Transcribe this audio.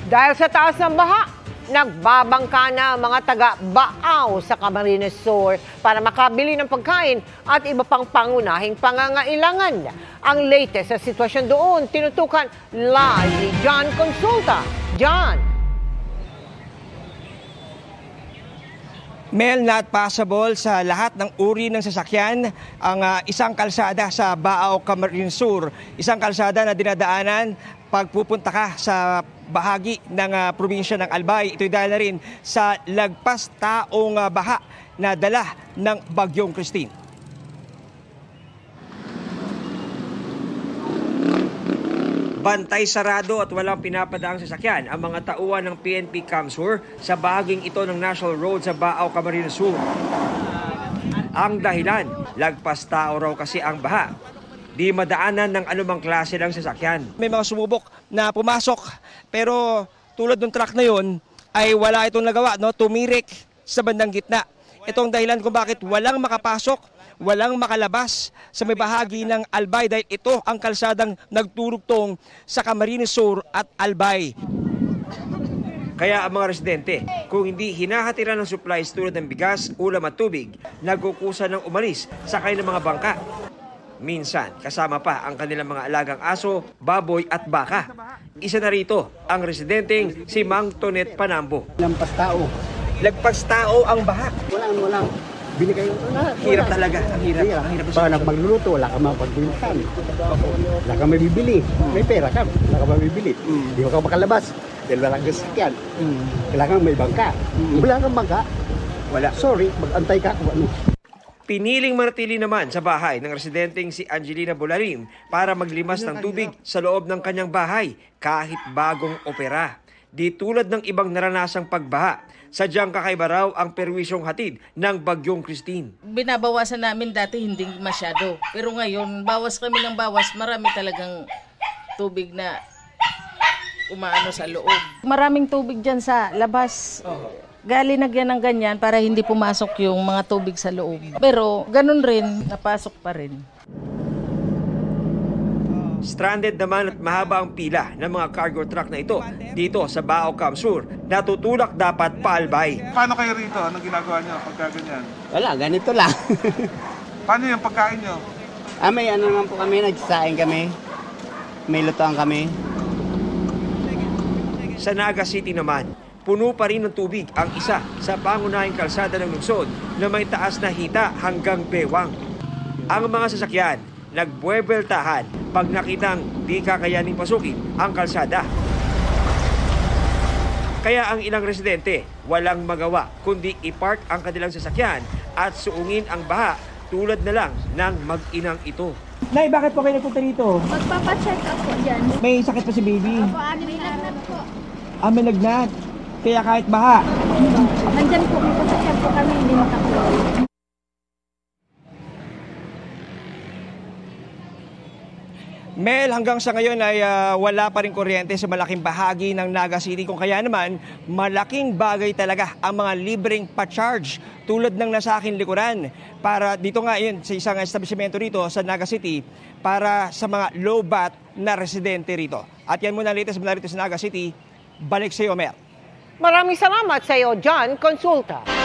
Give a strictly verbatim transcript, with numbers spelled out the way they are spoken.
Dahil sa taas ng baha, nagbabangka na mga taga-Baaw sa Camarines Sur para makabili ng pagkain at iba pang pangunahing pangangailangan. Ang latest sa sitwasyon doon, tinutukan live ni John Consulta. John! Mel, not possible sa lahat ng uri ng sasakyan ang uh, isang kalsada sa Baaw, Camarines Sur. Isang kalsada na dinadaanan pag pupunta ka sa bahagi ng uh, probinsya ng Albay. Ito'y dahil na rin sa lagpas taong uh, baha na dala ng Bagyong Christine. Bantay sarado at walang pinapadaang sasakyan ang mga tauhan ng P N P Camsur sa bahaging ito ng National Road sa Baaw, Camarines Sur. Ang dahilan, lagpas tao raw kasi ang baha. Di madaanan ng anumang klase ng sasakyan. May mga sumubok na pumasok pero tulad ng truck na yon ay wala itong nagawa, no? Tumirik sa bandang gitna. Itong dahilan kung bakit walang makapasok, walang makalabas sa may bahagi ng Albay dahil ito ang kalsadang nagturugtong sa Camarines Sur at Albay. Kaya ang mga residente, kung hindi hinahatiran ng supplies tulad ng bigas, ulam at tubig, nagkukusa ng umalis sa kanilang mga bangka. Minsan, kasama pa ang kanilang mga alagang aso, baboy at baka. Isa na rito ang residenteng si Mang Tonet Panambo. Lampas tao. Lagpas tao ang baha. Walang, walang. Bili kayo. Wala, hirap wala. Talaga. Ang hirap. Hirap. Ang hirap. Pag magluluto, wala ka mapagbilisan. Wala ka may bibili. May pera ka. Wala ka mabibili. Mm. Di ka makalabas. Dahil walang gasakyan. Mm. Kailangan may bangka. Mm. Wala kang bangka. Wala. Sorry, mag-antay ka kung ano. Piniling manatili naman sa bahay ng residenteng si Angelina Bolarim para maglimas ng tubig sa loob ng kanyang bahay kahit bagong opera. Di tulad ng ibang naranasang pagbaha, sadyang kakaiba raw ang perwisyong hatid ng Bagyong Christine. Binabawasan namin dati hindi masyado. Pero ngayon, bawas kami ng bawas, marami talagang tubig na umaano sa loob. Maraming tubig dyan sa labas. Galinagyan ng ganyan para hindi pumasok yung mga tubig sa loob. Pero ganun rin, napasok pa rin. Stranded naman at mahaba ang pila ng mga cargo truck na ito dito sa Baaw, Camsur. Natutulak dapat paalbay. Paano kayo rito? Anong ginagawa nyo pagka ganyan? Wala, ganito lang. Paano yung pagkain nyo? ah, may ano naman po kami, nagsasaing kami. May lutuan kami. Sa Naga City naman, puno pa rin ng tubig ang isa sa pangunahing kalsada ng lungsod na may taas na hita hanggang bewang. Ang mga sasakyan nagbuwebeltahan pag nakitang di kakayaning pasukin ang kalsada. Kaya ang ilang residente walang magawa kundi ipark ang kanilang sasakyan at suungin ang baha tulad na lang ng mag-inang ito. Nay, bakit po kayo nagpunta dito? Magpapacheck up po dyan. May sakit pa si baby? Opo, ano may lagnat po. Ah, may lagnat. Kaya kahit baha. Nandyan po, may pasacheck po kami, hindi makakuloy. Mel, hanggang sa ngayon ay uh, wala pa rin kuryente sa malaking bahagi ng Naga City. Kung kaya naman, malaking bagay talaga ang mga libreng pa-charge tulad ng nasa akin likuran. Para dito nga yun, sa isang establishmento rito sa Naga City para sa mga low-bat na residente rito. At yan muna ang latest mula rito sa Naga City. Balik sa iyo, Mel. Maraming salamat sa iyo, John Consulta.